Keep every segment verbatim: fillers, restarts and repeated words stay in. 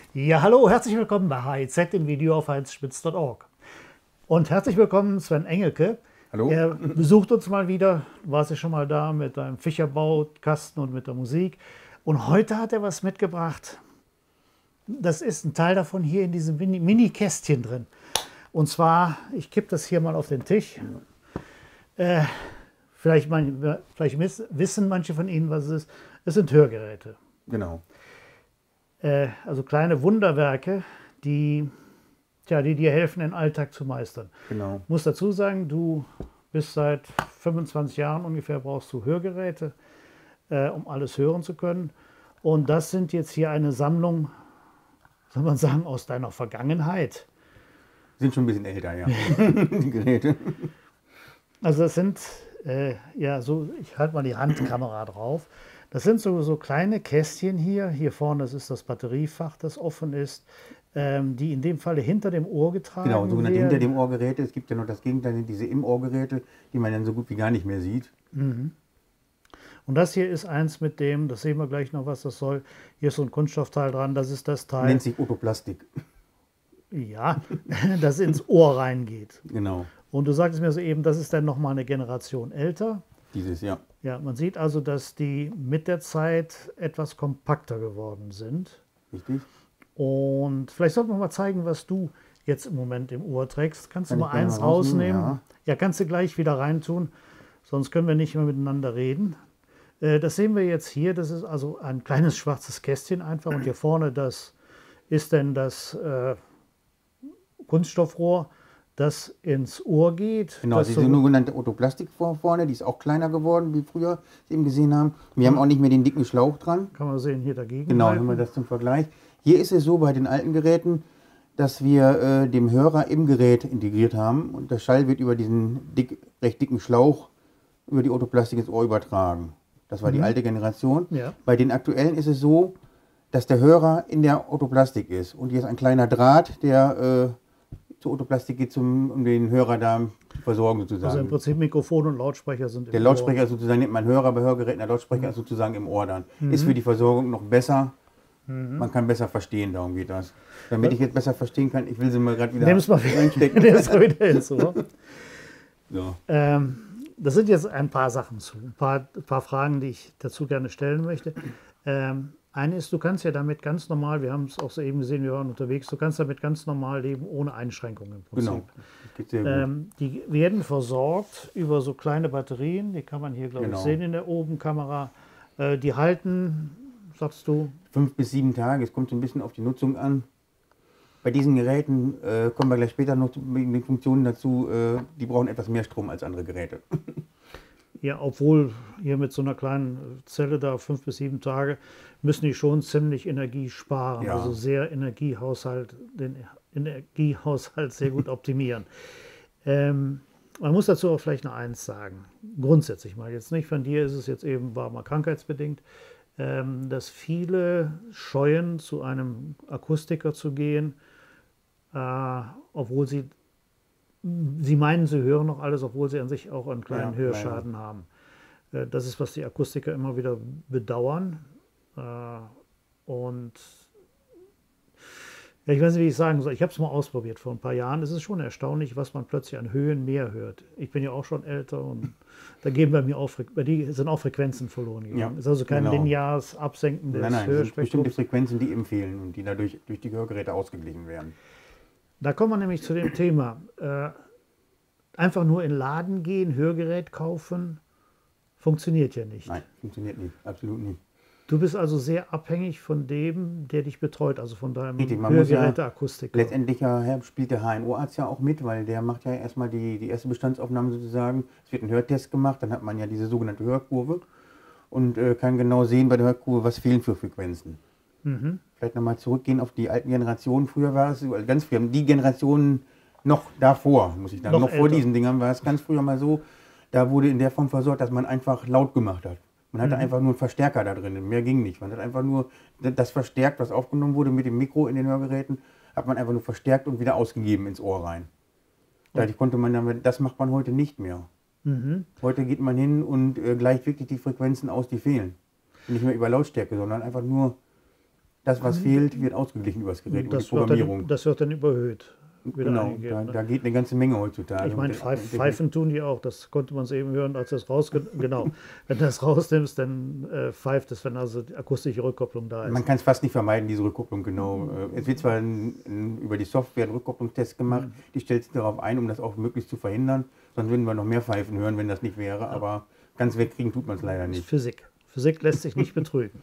Ja, hallo, herzlich willkommen bei H I Z im Video auf heinz spitz punkt org. Und herzlich willkommen Sven Engelke. Hallo. Er besucht uns mal wieder, du warst ja schon mal da mit deinem Fischerbaukasten und mit der Musik. Und heute hat er was mitgebracht. Das ist ein Teil davon hier in diesem Mini- Mini-Kästchen drin. Und zwar, ich kippe das hier mal auf den Tisch. Äh, vielleicht, mein, vielleicht wissen manche von Ihnen, was es ist. Es sind Hörgeräte. Genau. Äh, also kleine Wunderwerke, die, tja, die dir helfen, den Alltag zu meistern. Genau. Ich muss dazu sagen, du bist seit fünfundzwanzig Jahren ungefähr, brauchst du Hörgeräte, äh, um alles hören zu können. Und das sind jetzt hier eine Sammlung, soll man sagen, aus deiner Vergangenheit. Sind schon ein bisschen älter, ja, die Geräte. Also das sind, äh, ja, so, ich halte mal die Handkamera drauf. Das sind so, so kleine Kästchen hier. Hier vorne, das ist das Batteriefach, das offen ist, ähm, die in dem Falle hinter dem Ohr getragen Genau, sogenannte werden. hinter dem Ohrgeräte. Es gibt ja noch das Gegenteil, diese im Ohrgeräte, die man dann so gut wie gar nicht mehr sieht. Mhm. Und das hier ist eins mit dem, das sehen wir gleich noch, was das soll. Hier ist so ein Kunststoffteil dran, das ist das Teil. Nennt sich Otoplastik. Ja, das ins Ohr reingeht. Genau. Und du sagtest mir soeben, das ist dann nochmal eine Generation älter. Dieses, ja. Ja, man sieht also, dass die mit der Zeit etwas kompakter geworden sind. Richtig. Und vielleicht sollten wir mal zeigen, was du jetzt im Moment im Ohr trägst. Kannst Kann du ich mal gerne eins mal rausnehmen? rausnehmen? Ja. ja, kannst du gleich wieder reintun, sonst können wir nicht mehr miteinander reden. Äh, das sehen wir jetzt hier, das ist also ein kleines schwarzes Kästchen einfach und hier vorne, das ist dann das äh, Kunststoffrohr, das ins Ohr geht. Genau, das diese so, sogenannte Otoplastik vor vorne, die ist auch kleiner geworden, wie früher Sie eben gesehen haben. Wir haben auch nicht mehr den dicken Schlauch dran. kann man sehen, hier dagegen. Genau, halten. haben wir das zum Vergleich. Hier ist es so bei den alten Geräten, dass wir äh, dem Hörer im Gerät integriert haben und der Schall wird über diesen dick, recht dicken Schlauch über die Otoplastik ins Ohr übertragen. Das war Mhm. die alte Generation. Ja. Bei den aktuellen ist es so, dass der Hörer in der Otoplastik ist und hier ist ein kleiner Draht, der äh, zur Otoplastik geht, zum, um den Hörer da zu versorgen sozusagen. Also im Prinzip Mikrofon und Lautsprecher sind im Der Ohr. Lautsprecher ist sozusagen, nennt man Hörer bei Hörgeräten, der Lautsprecher ist sozusagen im Ohr dann. Ist für die Versorgung noch besser. Man kann besser verstehen, darum geht das. Damit ich jetzt besser verstehen kann, ich will sie mal gerade wieder Nimm es mal reinstecken. Nimm es mal wieder ins Ohr. So. Ähm, das sind jetzt ein paar Sachen zu, ein paar, ein paar Fragen, die ich dazu gerne stellen möchte. Ähm, eine ist, du kannst ja damit ganz normal, wir haben es auch soeben gesehen, wir waren unterwegs, du kannst damit ganz normal leben, ohne Einschränkungen im Prinzip. Genau, das geht sehr gut. Ähm, die werden versorgt über so kleine Batterien, die kann man hier, glaube Genau. ich, sehen in der Obenkamera. Äh, die halten, sagst du, Fünf bis sieben Tage, es kommt so ein bisschen auf die Nutzung an. Bei diesen Geräten äh, kommen wir gleich später noch zu den Funktionen dazu, äh, die brauchen etwas mehr Strom als andere Geräte. ja, obwohl hier mit so einer kleinen Zelle da fünf bis sieben Tage, müssen die schon ziemlich Energie sparen, Ja. also sehr Energiehaushalt, den Energiehaushalt sehr gut optimieren. ähm, man muss dazu auch vielleicht noch eins sagen, grundsätzlich mal, jetzt nicht von dir ist es jetzt eben, war mal krankheitsbedingt, ähm, dass viele scheuen, zu einem Akustiker zu gehen, äh, obwohl sie Sie meinen, sie hören noch alles, obwohl sie an sich auch einen kleinen Ja, Hörschaden haben. Äh, Das ist, was die Akustiker immer wieder bedauern. Äh, Und ja, ich weiß nicht, wie ich sagen soll. Ich habe es mal ausprobiert vor ein paar Jahren. Es ist schon erstaunlich, was man plötzlich an Höhen mehr hört. Ich bin ja auch schon älter und da gehen bei mir auch, Fre- bei die sind auch Frequenzen verloren gegangen. Ja, Es ist also kein genau. lineares Absenken des Nein, nein, das sind bestimmte Hörspektrums. Frequenzen, die eben fehlen und die dadurch durch die Hörgeräte ausgeglichen werden. Da kommen wir nämlich zu dem Thema. Äh, einfach nur in den Laden gehen, Hörgerät kaufen, funktioniert ja nicht. Nein, funktioniert nicht, absolut nicht. Du bist also sehr abhängig von dem, der dich betreut, also von deinem Richtig, man muss ja Hörgeräteakustiker. Letztendlich ja, spielt der H N O-Arzt ja auch mit, weil der macht ja erstmal die, die erste Bestandsaufnahme sozusagen. Es wird ein Hörtest gemacht, dann hat man ja diese sogenannte Hörkurve und äh, kann genau sehen bei der Hörkurve, was fehlen für Frequenzen. Mhm. Vielleicht nochmal zurückgehen auf die alten Generationen. Früher war es, also ganz früher, die Generationen noch davor, muss ich sagen, Noch noch, vor älter. diesen Dingern war es ganz früher mal so, da wurde in der Form versorgt, dass man einfach laut gemacht hat. Man hatte Mhm. einfach nur einen Verstärker da drin, mehr ging nicht. Man hat einfach nur das verstärkt, was aufgenommen wurde mit dem Mikro in den Hörgeräten, hat man einfach nur verstärkt und wieder ausgegeben ins Ohr rein. Dadurch konnte man damit, das macht man heute nicht mehr. Mhm. Heute geht man hin und äh, gleicht wirklich die Frequenzen aus, die fehlen. Und nicht mehr über Lautstärke, sondern einfach nur das, was fehlt, wird ausgeglichen über das Gerät, über die Das wird, Programmierung. dann, das wird dann überhöht. Wieder Genau, eingegeben, da, ne? da geht eine ganze Menge heutzutage. Ich meine, Und der- Pfeif, der- Pfeifen tun die auch. Das konnte man es eben hören, als das rausge... Genau. Wenn du das rausnimmst, dann äh, pfeift es, wenn also die akustische Rückkopplung da ist. Man kann es fast nicht vermeiden, diese Rückkopplung, genau. Äh, Es wird zwar ein, ein, über die Software ein Rückkopplungstest gemacht, die stellt sich darauf ein, um das auch möglichst zu verhindern. Sonst würden wir noch mehr Pfeifen hören, wenn das nicht wäre. Aber ganz wegkriegen tut man es leider Das ist nicht. Physik. Physik lässt sich nicht betrügen.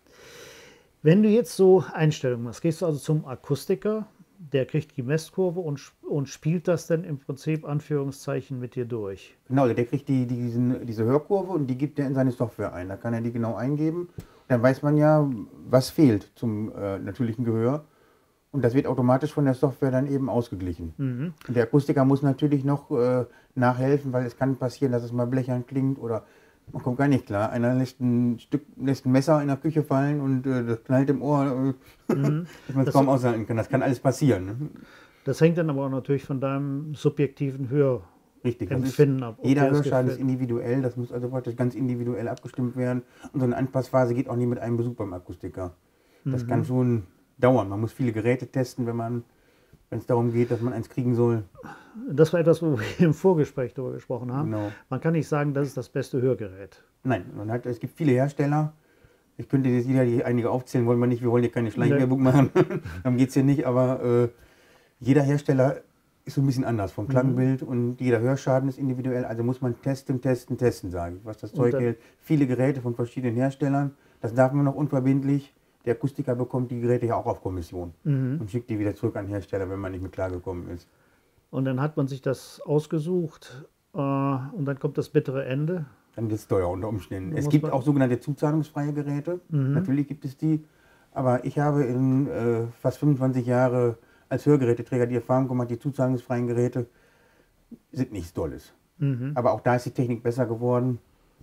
Wenn du jetzt so Einstellungen machst, gehst du also zum Akustiker, der kriegt die Messkurve und, und spielt das dann im Prinzip Anführungszeichen mit dir durch. Genau, der kriegt die, diesen, diese Hörkurve und die gibt er in seine Software ein. Da kann er die genau eingeben. Dann weiß man ja, was fehlt zum äh, natürlichen Gehör. Und das wird automatisch von der Software dann eben ausgeglichen. Mhm. Und der Akustiker muss natürlich noch äh, nachhelfen, weil es kann passieren, dass es mal blechern klingt oder man kommt gar nicht klar. Einer lässt ein Stück, lässt ein Messer in der Küche fallen und äh, das knallt im Ohr, äh, Mhm. dass man es Das- kaum aushalten kann. Das kann alles passieren. Ne? Das hängt dann aber auch natürlich von deinem subjektiven Richtig. das ist- Hörempfinden ab. ob Jeder dir das Hörschaden ist gefällt. individuell, das muss also praktisch ganz individuell abgestimmt werden. Und so eine Anpassphase geht auch nie mit einem Besuch beim Akustiker. Das Mhm. kann schon dauern. Man muss viele Geräte testen, wenn man, wenn es darum geht, dass man eins kriegen soll. Das war etwas, wo wir im Vorgespräch darüber gesprochen haben. Genau. Man kann nicht sagen, das ist das beste Hörgerät. Nein, man hat, es gibt viele Hersteller. Ich könnte jetzt wieder die einige aufzählen, wollen wir nicht. Wir wollen hier keine Schleichwerbung machen. Darum geht es hier nicht. Aber äh, jeder Hersteller ist so ein bisschen anders vom Klangbild und jeder Hörschaden ist individuell. Also muss man testen, testen, testen, sage ich, was das Und Zeug dann- hält. Viele Geräte von verschiedenen Herstellern. Das darf man noch unverbindlich. Der Akustiker bekommt die Geräte ja auch auf Kommission Mhm. und schickt die wieder zurück an den Hersteller, wenn man nicht mit klargekommen ist. Und dann hat man sich das ausgesucht äh, und dann kommt das bittere Ende. Dann wird es teuer unter Umständen. Da Es muss gibt man- auch sogenannte zuzahlungsfreie Geräte. Mhm. Natürlich gibt es die. Aber ich habe in äh, fast fünfundzwanzig Jahre als Hörgeräteträger die Erfahrung gemacht, die zuzahlungsfreien Geräte sind nichts Tolles. Mhm. Aber auch da ist die Technik besser geworden.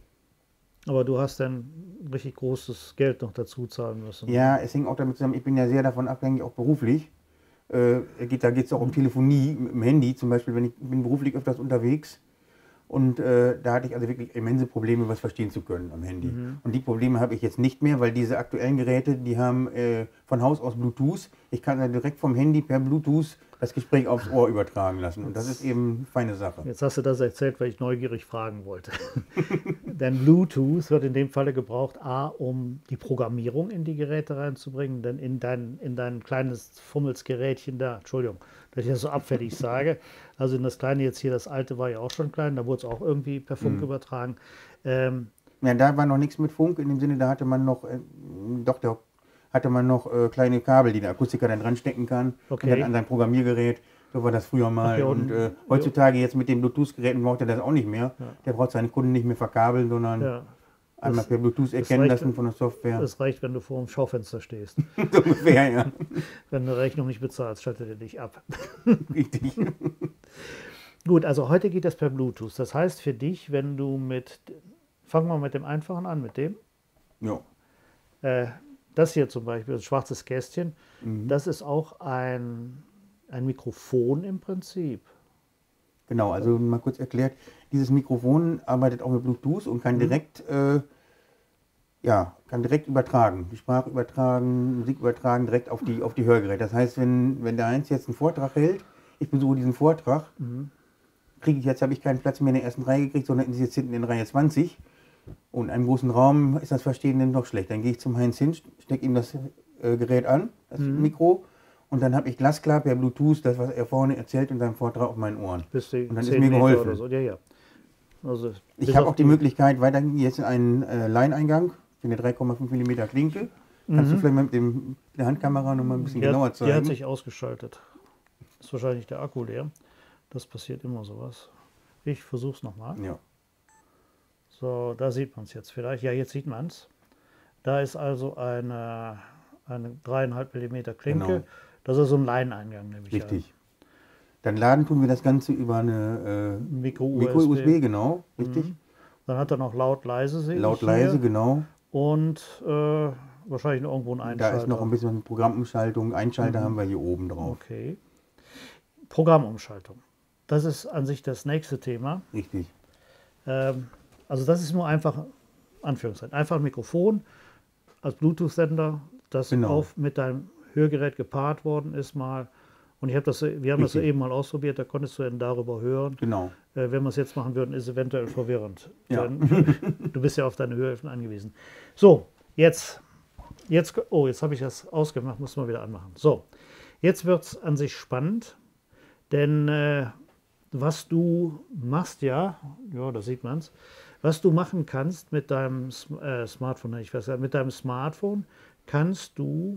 Aber du hast dann richtig großes Geld noch dazu zahlen müssen. Ja, es hängt auch damit zusammen, ich bin ja sehr davon abhängig, auch beruflich. Äh, geht, da geht es auch um Telefonie mit dem Handy zum Beispiel, wenn ich ich bin beruflich öfters unterwegs. Und äh, da hatte ich also wirklich immense Probleme, was verstehen zu können am Handy. Mhm. Und die Probleme habe ich jetzt nicht mehr, weil diese aktuellen Geräte, die haben äh, von Haus aus Bluetooth. Ich kann dann direkt vom Handy per Bluetooth das Gespräch aufs Ohr übertragen lassen. Und das ist eben eine feine Sache. Jetzt hast du das erzählt, weil ich neugierig fragen wollte. Denn Bluetooth wird in dem Falle gebraucht, A, um die Programmierung in die Geräte reinzubringen, denn in dein, in dein kleines Fummelsgerätchen da, Entschuldigung, dass ich das so abfällig sage, also in das kleine jetzt hier, das alte war ja auch schon klein, da wurde es auch irgendwie per Funk Mhm. übertragen. Ähm, Ja, da war noch nichts mit Funk, in dem Sinne, da hatte man noch, äh, doch, da hatte man noch äh, kleine Kabel, die der Akustiker dann dran stecken kann. Okay. Und dann an sein Programmiergerät. So war das früher mal. Ach ja, und- und äh, heutzutage jetzt mit den Bluetooth-Geräten braucht er das auch nicht mehr. Ja. Der braucht seine Kunden nicht mehr verkabeln, sondern ja, einmal das- per Bluetooth das erkennen reicht, lassen von der Software. es reicht, wenn du vor dem Schaufenster stehst. So ungefähr, ja. Wenn du eine Rechnung nicht bezahlst, schaltet er dich ab. Richtig. Gut, also heute geht das per Bluetooth. Das heißt für dich, wenn du mit, fangen wir mit dem einfachen an, mit dem, Ja. äh, das hier zum Beispiel, ein schwarzes Kästchen, Mhm. das ist auch ein, ein Mikrofon im Prinzip. Genau, also mal kurz erklärt, dieses Mikrofon arbeitet auch mit Bluetooth und kann Mhm. direkt, äh, ja, kann direkt übertragen, die Sprache übertragen, Musik übertragen, direkt auf die, auf die Hörgeräte. Das heißt, wenn, wenn der eins jetzt einen Vortrag hält, ich besuche diesen Vortrag, Mhm. kriege ich jetzt, habe ich keinen Platz mehr in der ersten Reihe gekriegt, sondern ist jetzt hinten in Reihe zwanzig. Und in einem großen Raum ist das Verstehen dann noch schlecht. Dann gehe ich zum Heinz hin, stecke ihm das äh, Gerät an, das Mhm. Mikro, und dann habe ich glasklar per Bluetooth das, was er vorne erzählt in seinem Vortrag auf meinen Ohren. Bis die Und dann ist zehn mir Meter geholfen. oder so. Ja, ja. Also, Ich bis habe auf auch die Möglichkeit, weiter jetzt einen äh, Line-Eingang für eine drei Komma fünf Millimeter Klinke. Kannst du vielleicht mal mit, dem, mit der Handkamera noch mal ein bisschen die genauer hat, die hat zeigen? sich ausgeschaltet. Ist wahrscheinlich der Akku leer. Das passiert immer sowas. Ich versuche es nochmal. Ja. So, da sieht man es jetzt vielleicht. Ja, jetzt sieht man es. Da ist also eine, eine dreieinhalb Millimeter Klinke. Genau. Das ist so ein Leineingang, nehme ich Richtig. Dann laden tun wir das Ganze über eine an. äh, Micro-U S B. Micro-U S B, genau. Richtig. Mhm. Dann hat er noch laut, leise, sehe Laut, ich leise, hier. genau. Und äh, wahrscheinlich noch irgendwo ein Da Einschalter. ist noch ein bisschen Programmumschaltung. Einschalter Mhm. haben wir hier oben drauf. Okay. Programmumschaltung. Das ist an sich das nächste Thema. Richtig. Ähm, also das ist nur einfach, Anführungszeichen, einfach ein Mikrofon als Bluetooth-Sender, das Genau. auf mit deinem Hörgerät gepaart worden ist mal. Und ich habe das, wir haben das ja Richtig. eben mal ausprobiert, da konntest du dann darüber hören. Genau. Äh, wenn wir es jetzt machen würden, ist es eventuell verwirrend. Ja. Denn du bist ja auf deine Hörhilfen angewiesen. So, jetzt, jetzt, oh, jetzt habe ich das ausgemacht, muss man wieder anmachen. So, jetzt wird es an sich spannend, denn äh, was du machst, ja, ja, da sieht man es, was du machen kannst mit deinem äh, Smartphone, ich weiß ja, mit deinem Smartphone kannst du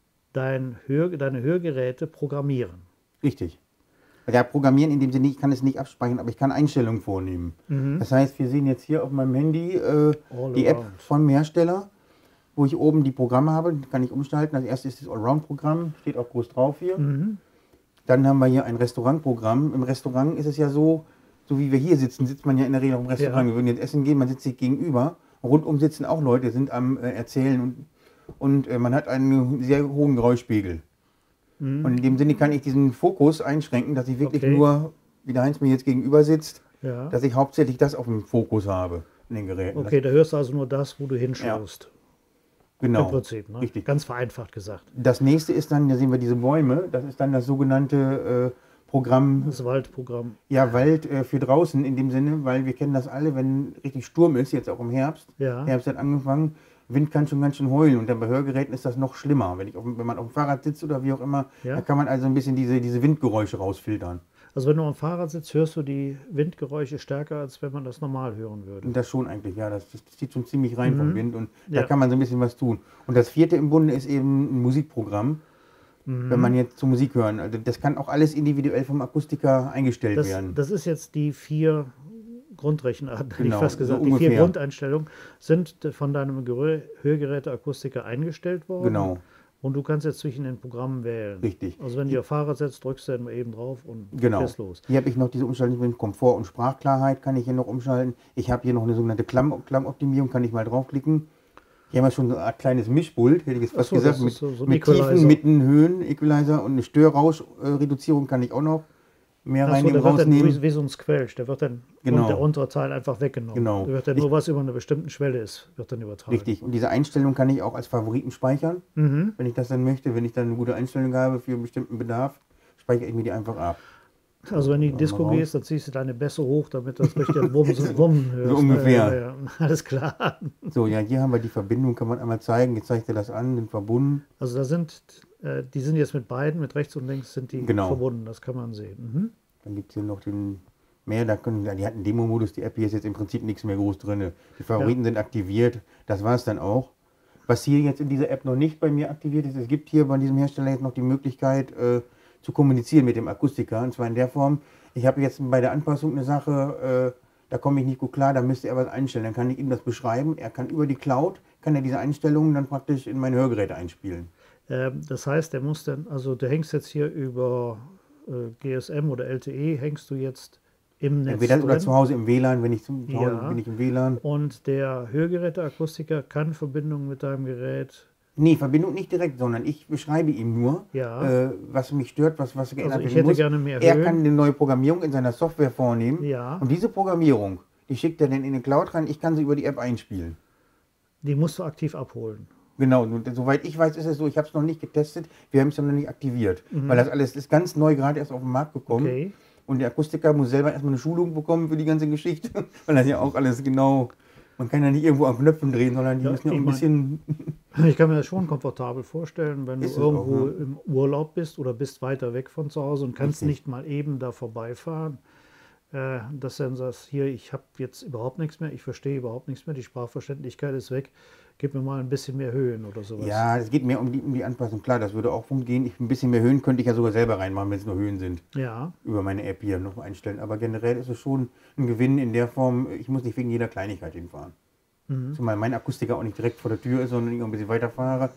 dein Hör, deine Hörgeräte programmieren. Richtig. Ja, programmieren in dem Sinne, ich kann es nicht abspeichern, aber ich kann Einstellungen vornehmen. Mhm. Das heißt, wir sehen jetzt hier auf meinem Handy äh, All die App around. vom Hersteller, wo ich oben die Programme habe, die kann ich umschalten. Das erste ist das Allround-Programm, steht auch groß drauf hier. Mhm. Dann haben wir hier ein Restaurantprogramm. Im Restaurant ist es ja so, so wie wir hier sitzen, sitzt man ja in der Regel auch im Restaurant. Ja. Wir würden jetzt essen gehen, man sitzt sich gegenüber. Rundum sitzen auch Leute, sind am äh, Erzählen und, und äh, man hat einen sehr hohen Geräuschpegel. Mhm. Und in dem Sinne kann ich diesen Fokus einschränken, dass ich wirklich Okay. nur, wie der Heinz mir jetzt gegenüber sitzt, Ja. dass ich hauptsächlich das auf dem Fokus habe in den Geräten. Okay, da hörst du also nur das, wo du hinschaust. Das, genau. Im Prinzip, ne? Richtig. Ganz vereinfacht gesagt. Das nächste ist dann, da sehen wir diese Bäume, das ist dann das sogenannte äh, Programm, Das Waldprogramm. ja, Wald äh, für draußen in dem Sinne, weil wir kennen das alle, wenn richtig Sturm ist, jetzt auch im Herbst. Ja. Herbst hat angefangen, Wind kann schon ganz schön heulen und dann bei Hörgeräten ist das noch schlimmer. Wenn, ich auf, dem- wenn man auf dem Fahrrad sitzt oder wie auch immer, Ja. da kann man also ein bisschen diese, diese Windgeräusche rausfiltern. Also wenn du am Fahrrad sitzt, hörst du die Windgeräusche stärker, als wenn man das normal hören würde. Und das schon eigentlich, ja, das, das zieht schon ziemlich rein vom Wind und da Ja. kann man so ein bisschen was tun. Und das vierte im Bunde ist eben ein Musikprogramm, Mhm. wenn man jetzt zur Musik hören. Also das kann auch alles individuell vom Akustiker eingestellt Das, werden. das ist jetzt die vier Grundrechenarten, hätte ich Genau, fast gesagt. so Die vier ungefähr. Grundeinstellungen sind von deinem Gerö- Hörgeräteakustiker eingestellt worden. Genau, Und du kannst jetzt zwischen den Programmen wählen. richtig. Also wenn du auf Fahrrad setzt, drückst du dann mal eben drauf und Genau. fährst los. Hier habe ich noch diese Umschaltung mit Komfort und Sprachklarheit, kann ich hier noch umschalten. Ich habe hier noch eine sogenannte Klamm Klammoptimierung, kann ich mal draufklicken. Hier haben wir schon so eine Art kleines Mischpult, hätte ich jetzt Ach fast so, gesagt, das mit, ist so- so ein mit Equalizer. Tiefen, Mitten, Höhen, Equalizer und eine Störrauschreduzierung kann ich auch noch mehr Achso, reinnehmen, der wird dann rausnehmen. wie, wie so ein Squelch, der wird dann Genau. und der untere Teil einfach weggenommen. Genau. Da wird dann nur was über einer bestimmten Schwelle ist, wird dann übertragen. Richtig. Und diese Einstellung kann ich auch als Favoriten speichern, Mhm. wenn ich das dann möchte. Wenn ich dann eine gute Einstellung habe für einen bestimmten Bedarf, speichere ich mir die einfach ab. Also wenn du in die Machen wir Disco raus. gehst, dann ziehst du deine Bässe hoch, damit das richtig Wummen, Wummen hörst. So ungefähr. Ja, ja, ja. Alles klar. So, ja, hier haben wir die Verbindung, kann man einmal zeigen. Jetzt zeigt er das an, sind verbunden. Also da sind, äh, die sind jetzt mit beiden, mit rechts und links sind die Genau. verbunden, das kann man sehen. Mhm. Dann gibt es hier noch den mehr, da können, ja, die hatten Demo-Modus, die App hier ist jetzt im Prinzip nichts mehr groß drin. Die Favoriten sind aktiviert, das war es dann auch. Was hier jetzt in dieser App noch nicht bei mir aktiviert ist, es gibt hier bei diesem Hersteller jetzt noch die Möglichkeit äh, zu kommunizieren mit dem Akustiker. Und zwar in der Form, ich habe jetzt bei der Anpassung eine Sache, äh, da komme ich nicht gut klar, da müsste er was einstellen. Dann kann ich ihm das beschreiben. Er kann über die Cloud, kann er diese Einstellungen dann praktisch in meine Hörgeräte einspielen. Ähm, das heißt, der muss dann, also du hängst jetzt hier über äh, G S M oder L T E, hängst du jetzt im Netz Entweder oder drin. zu Hause im W L A N, wenn ich zu zu Hause Ja. bin ich im W L A N. Und der Hörgeräteakustiker kann Verbindung mit deinem Gerät. Nee, Verbindung nicht direkt, sondern ich beschreibe ihm nur, Ja. äh, was mich stört, was, was geändert Also ich werden hätte muss. gerne mehr Er Höhen. kann eine neue Programmierung in seiner Software vornehmen. Ja. Und diese Programmierung, die schickt er dann in die Cloud rein. Ich kann sie über die App einspielen. Die musst du aktiv abholen. Genau, und soweit ich weiß, ist es so, ich habe es noch nicht getestet, wir haben es noch nicht aktiviert. Weil das alles ist ganz neu gerade erst auf den Markt gekommen. Mhm. Okay. Und der Akustiker muss selber erstmal eine Schulung bekommen für die ganze Geschichte, weil das ja auch alles genau, man kann ja nicht irgendwo an Knöpfen drehen, sondern die Ja, müssen ja auch ich ein mein- bisschen, Ich kann mir das schon komfortabel vorstellen, wenn du Ist es irgendwo auch, ne? im Urlaub bist oder bist weiter weg von zu Hause und kannst Richtig. nicht mal eben da vorbeifahren. Äh, dass du dann sagst, hier, ich habe jetzt überhaupt nichts mehr, ich verstehe überhaupt nichts mehr, die Sprachverständlichkeit ist weg, gib mir mal ein bisschen mehr Höhen oder sowas. ja, es geht mehr um die, um die Anpassung. Klar, das würde auch umgehen. Ich, ein bisschen mehr Höhen könnte ich ja sogar selber reinmachen, wenn es nur Höhen sind. Ja, Über meine App hier noch einstellen. Aber generell ist es schon ein Gewinn in der Form, ich muss nicht wegen jeder Kleinigkeit hinfahren. Mhm. Zumal mein Akustiker auch nicht direkt vor der Tür ist, sondern ich auch ein bisschen weiter fahre.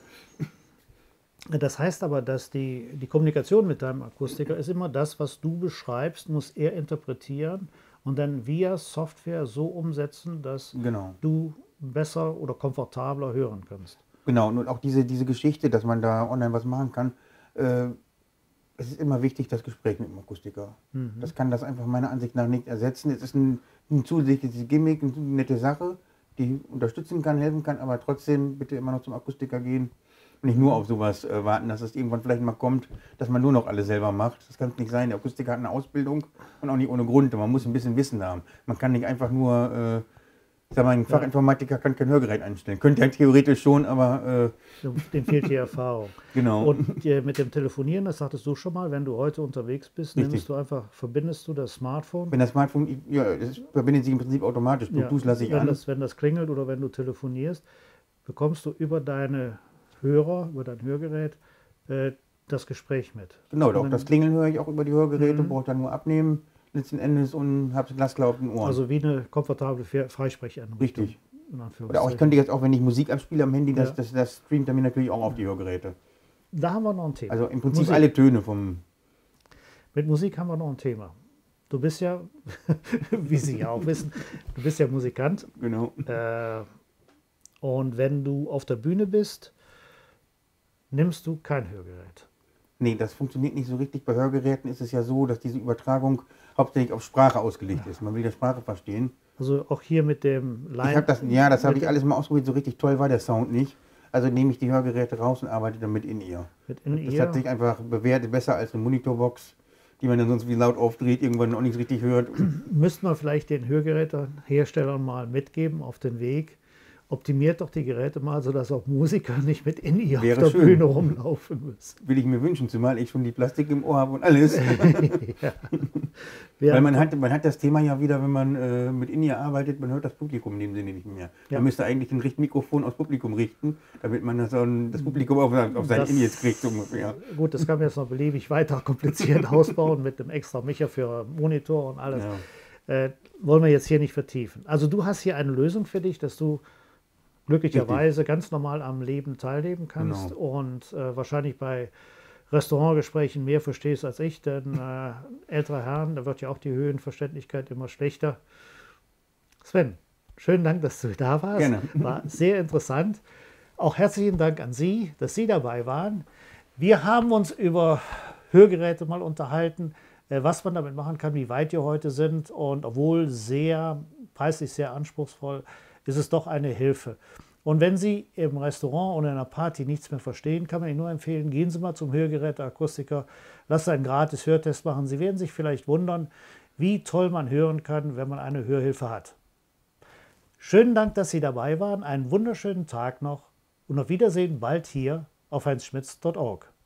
das heißt aber, dass die, die Kommunikation mit deinem Akustiker ist immer das, was du beschreibst, muss er interpretieren und dann via Software so umsetzen, dass Genau. du besser oder komfortabler hören kannst. Genau, und auch diese, diese Geschichte, dass man da online was machen kann, äh, es ist immer wichtig, das Gespräch mit dem Akustiker. Das kann das einfach meiner Ansicht nach nicht ersetzen. Es ist ein, ein zusätzliches Gimmick, eine nette Sache, die unterstützen kann, helfen kann, aber trotzdem bitte immer noch zum Akustiker gehen und nicht nur auf sowas äh, warten, dass es irgendwann vielleicht mal kommt, dass man nur noch alles selber macht. Das kann es nicht sein. Der Akustiker hat eine Ausbildung und auch nicht ohne Grund. Man muss ein bisschen Wissen haben. Man kann nicht einfach nur, äh, ich sag mal, ein Fachinformatiker kann kein Hörgerät einstellen. Könnte er theoretisch schon, aber... Äh, dem fehlt die Erfahrung. Genau. Und äh, mit dem Telefonieren, das sagtest du schon mal, wenn du heute unterwegs bist, Richtig. nimmst du einfach, verbindest du das Smartphone. Wenn das Smartphone, ja, das verbindet sich im Prinzip automatisch. Bluetooth Ja, lasse ich wenn an. das, wenn das klingelt oder wenn du telefonierst, bekommst du über deine Hörer, über dein Hörgerät, äh, das Gespräch mit. Genau, auch das Klingeln höre ich auch über die Hörgeräte, mhm. brauche dann nur abnehmen letzten Endes und habe es glasklar auf den Ohren. Also wie eine komfortable Freisprecheinrichtung. Richtig. Oder auch, ich könnte jetzt auch, wenn ich Musik abspiele am Handy, das, Ja. das, das streamt er mir natürlich auch auf die Hörgeräte. Da haben wir noch ein Thema. Also im Prinzip Musik. alle Töne vom... Mit Musik haben wir noch ein Thema. Du bist ja, wie Sie ja auch wissen, du bist ja Musikant. Genau. Äh, und wenn du auf der Bühne bist, nimmst du kein Hörgerät. Nee, das funktioniert nicht so richtig. Bei Hörgeräten ist es ja so, dass diese Übertragung hauptsächlich auf Sprache ausgelegt ist. Man will ja Sprache verstehen. Also auch hier mit dem Line. Ich hab das, ja, das habe ich alles mal ausprobiert. So richtig toll war der Sound nicht. Also nehme ich die Hörgeräte raus und arbeite damit in ihr. Mit in das ihr. hat sich einfach bewährt, besser als eine Monitorbox, die man dann sonst wie laut aufdreht, irgendwann auch nicht richtig hört. Müssten wir vielleicht den Hörgeräteherstellern mal mitgeben auf den Weg. Optimiert doch die Geräte mal, sodass auch Musiker nicht mit in ihr Wäre auf der schön. Bühne rumlaufen müssen. Will ich mir wünschen, zumal ich schon die Plastik im Ohr habe und alles. Ja. Weil man hat, man hat das Thema ja wieder, wenn man äh, mit In-Ear arbeitet, man hört das Publikum in dem Sinne nicht mehr. Ja. Man müsste eigentlich ein Richtmikrofon aufs Publikum richten, damit man das, dann, das Publikum auf, auf sein Das- In-Ears kriegt. So ungefähr. Gut, das kann man jetzt noch beliebig weiter kompliziert ausbauen mit dem extra Micher für Monitor und alles. Ja. Äh, wollen wir jetzt hier nicht vertiefen. Also du hast hier eine Lösung für dich, dass du glücklicherweise ganz normal am Leben teilnehmen kannst Genau. und äh, wahrscheinlich bei Restaurantgesprächen mehr verstehst als ich, denn äh, ältere Herren, da wird ja auch die Höhenverständlichkeit immer schlechter. Sven, schönen Dank, dass du da warst. Gerne. War sehr interessant. Auch herzlichen Dank an Sie, dass Sie dabei waren. Wir haben uns über Hörgeräte mal unterhalten, äh, was man damit machen kann, wie weit wir heute sind. Und obwohl sehr preislich sehr anspruchsvoll, ist es doch eine Hilfe. Und wenn Sie im Restaurant oder in einer Party nichts mehr verstehen, kann man Ihnen nur empfehlen, gehen Sie mal zum Hörgeräteakustiker, lassen Sie einen gratis Hörtest machen. Sie werden sich vielleicht wundern, wie toll man hören kann, wenn man eine Hörhilfe hat. Schönen Dank, dass Sie dabei waren. Einen wunderschönen Tag noch und auf Wiedersehen bald hier auf heinz schmitz punkt org.